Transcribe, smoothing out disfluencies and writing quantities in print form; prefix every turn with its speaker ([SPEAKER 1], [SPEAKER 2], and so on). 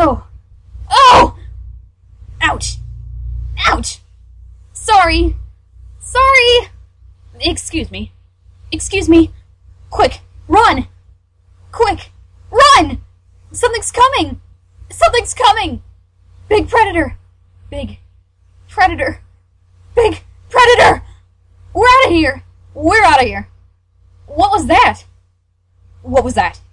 [SPEAKER 1] Oh. Oh! Ouch! Ouch! Sorry! Sorry! Excuse me. Excuse me. Quick! Run! Quick! Run! Something's coming! Something's coming! Big predator! Big predator! Big predator! We're out of here! We're out of here! What was that? What was that?